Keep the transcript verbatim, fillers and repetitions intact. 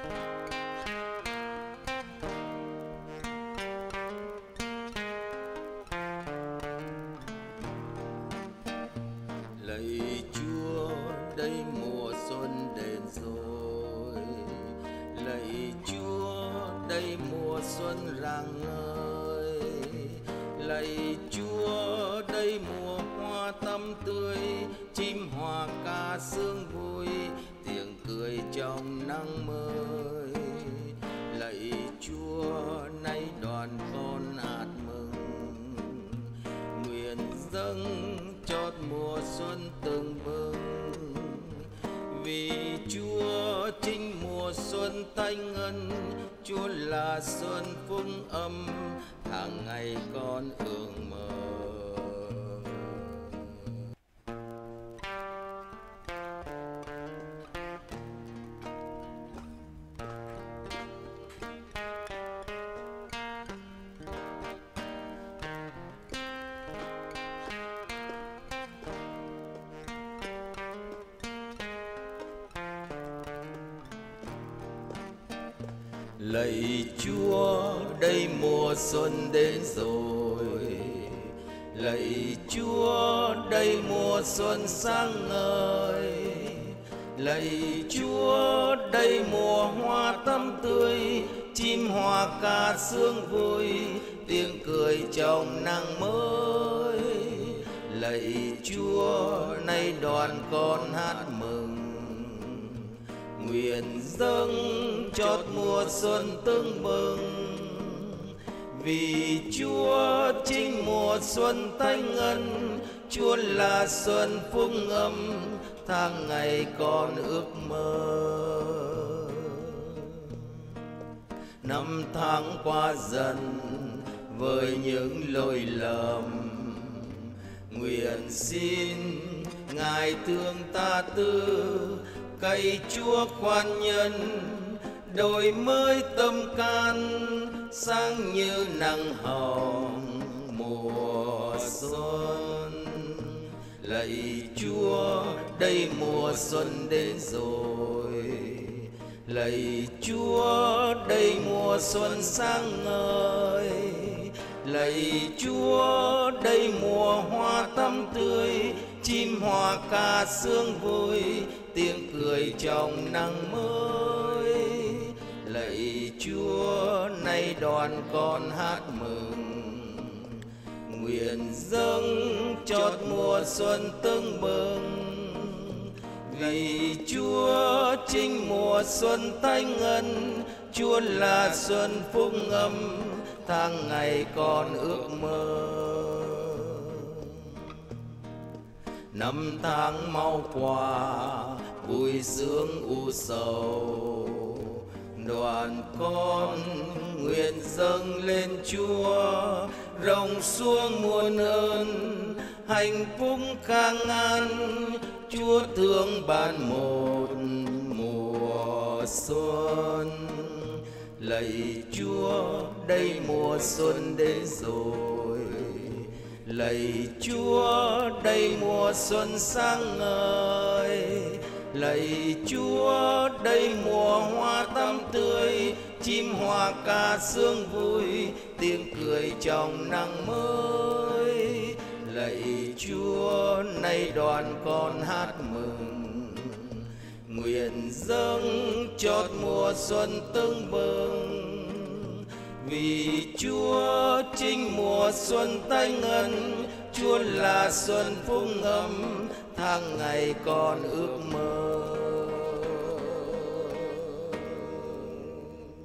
Lạy Chúa, đây mùa xuân đến rồi. Lạy Chúa, đây mùa xuân rạng ngời. Lạy Chúa, đây mùa hoa tắm tươi, chim hòa ca sướng vui, tiếng cười trong nắng mới. Lạy Chúa, nay đoàn con hát mừng, nguyện dâng chót mùa xuân tưng bừng. Vì Chúa chính mùa xuân tanh ngân, Chúa là xuân phúc âm, hàng ngày con ước mơ. Lạy Chúa, đây mùa xuân đến rồi. Lạy Chúa, đây mùa xuân sáng ngời. Lạy Chúa, đây mùa hoa tắm tươi, chim hòa ca sướng vui, tiếng cười trong nắng mới. Lạy Chúa, nay đoàn con hát mừng, nguyện dâng chót mùa xuân tưng bừng. Vì Chúa chính mùa xuân tanh ngân, Chúa là xuân phúc âm, tháng ngày con ước mơ. Năm tháng qua dần với những lỗi lầm, nguyện xin Ngài thương ta tư, cậy Chúa khoan nhân, đổi mới tâm can, sáng như nắng hồng mùa xuân. Lạy Chúa, đây mùa xuân đến rồi. Lạy Chúa, đây mùa xuân sáng ngời. Lạy Chúa, đây mùa hoa tắm tươi, chim hòa ca sướng vui, tiếng cười trong nắng mới. Lạy Chúa, nay đoàn con hát mừng, nguyện dâng chót mùa xuân tưng bừng. Vì Chúa chính mùa xuân tanh ngân, Chúa là xuân phúc âm, tháng ngày con ước mơ. Năm tháng mau qua, vui sướng u sầu, đoàn con nguyện dâng lên Chúa, rộng xuống muôn ơn, hạnh phúc khang an. Chúa thương ban một mùa xuân. Lạy Chúa, đây mùa xuân đến rồi. Lạy Chúa, đây mùa xuân sáng ngời. Lạy Chúa, đây mùa hoa tắm tươi, chim hòa ca sướng vui, tiếng cười trong nắng mới. Lạy Chúa, nay đoàn con hát mừng, nguyện dâng chót mùa xuân tưng bừng. Vì Chúa chính mùa xuân tanh ngân, Chúa là xuân phúc âm, tháng ngày con ước mơ.